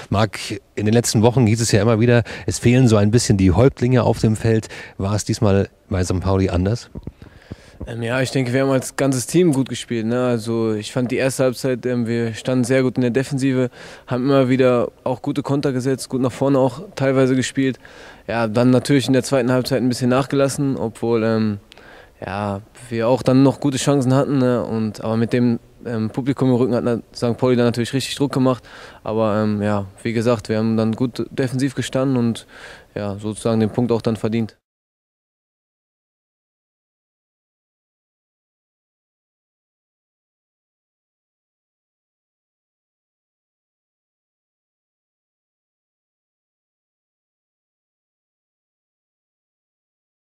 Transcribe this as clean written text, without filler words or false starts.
Marc, in den letzten Wochen hieß es ja immer wieder, es fehlen so ein bisschen die Häuptlinge auf dem Feld. War es diesmal bei St. Pauli anders? Ja, ich denke, wir haben als ganzes Team gut gespielt. Ne? Also ich fand die erste Halbzeit, wir standen sehr gut in der Defensive, haben immer wieder auch gute Konter gesetzt, gut nach vorne auch teilweise gespielt. Ja, dann natürlich in der zweiten Halbzeit ein bisschen nachgelassen, obwohl wir auch dann noch gute Chancen hatten. Ne? Aber mit dem Publikum im Rücken hat St. Pauli dann natürlich richtig Druck gemacht. Aber wie gesagt, wir haben dann gut defensiv gestanden und ja, sozusagen den Punkt auch dann verdient.